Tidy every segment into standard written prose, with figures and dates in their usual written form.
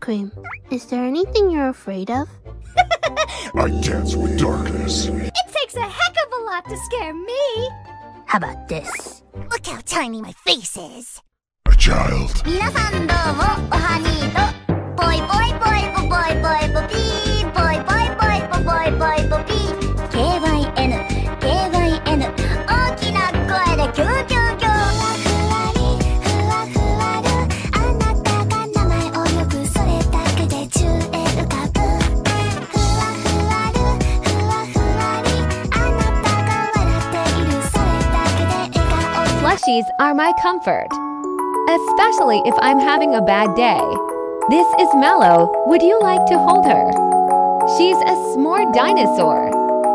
cream. Is there anything you're afraid of? I dance with darkness. It takes a heck of a lot to scare me. How about this? Look how tiny my face is. A child. 皆さんどうもおはにとボイボイボイボボイボイボピーボイボイボイボボイボイボピー KYN KYN 大きな声でキューキューキューふわりふわふわるあなたが名前を呼ぶそれだけで宙へ浮かぶふわふわるふわふわりあなたが笑っているそれだけで笑顔 Plushies are my comfort, especially if I'm having a bad day. This is Mellow. Would you like to hold her? She's a smart dinosaur.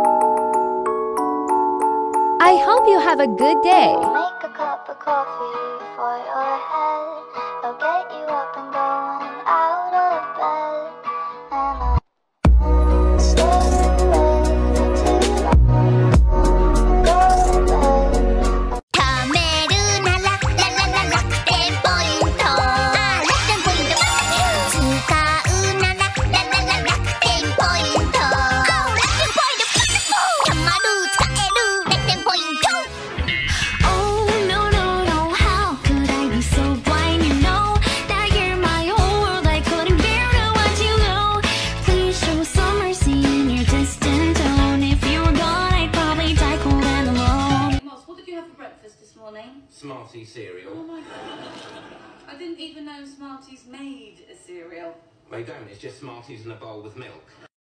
I hope you have a good day. Make a cup of coffee for your head. I'll get you up and going out of bed. And I'll stay away till I go to bed. 貯めるなら楽天ポイント。楽天ポイント。使うなら楽天ポイント。楽天ポイント。たまる使える楽天ポイント。Oh no no no, how could I be so blind? You know that you're my whole world. I couldn't bear to watch you go. Please show some mercy in your distant tone. If you were gone, I'd probably die cold and alone. Moss, what did you have for breakfast this morning? Smarties cereal. Oh my god. I didn't even know Smarties made a cereal. They don't, it's just Smarties in a bowl with milk.